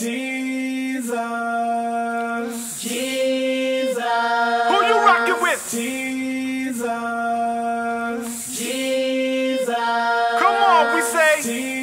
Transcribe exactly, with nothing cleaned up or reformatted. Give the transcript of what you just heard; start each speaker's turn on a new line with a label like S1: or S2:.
S1: Jesus.
S2: Jesus.
S1: Who you rockin' with?
S2: Jesus. Jesus.
S1: Come on, we say
S2: Jesus.